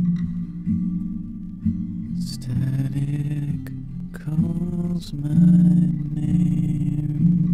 Static calls my name.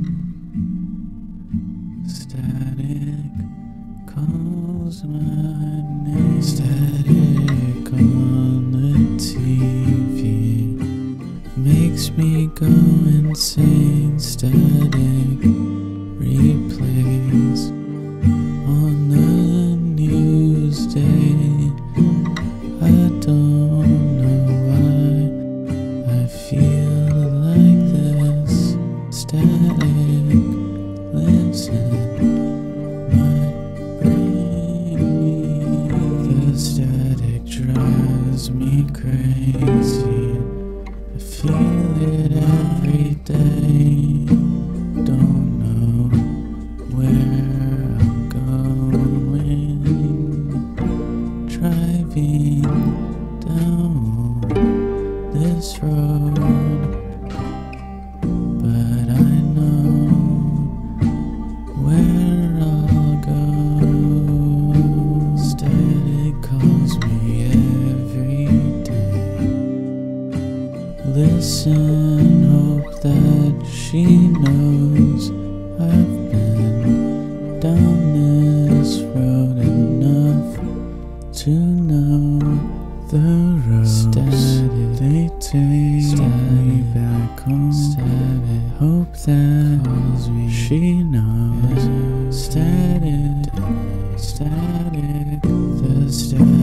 Static calls my name. Static on the TV makes me go insane. Static replays on the news day. I don't know why I feel like this. Static lives in my brain. The static drives me crazy. I feel it every day. Don't know where I'm going. Driving down this road, but I know where I'll go. Static calls me every day. Listen, hope that she knows I've been down this road enough to know the road. Static, they take me back home. Static, hope that she knows. Static, static, the static.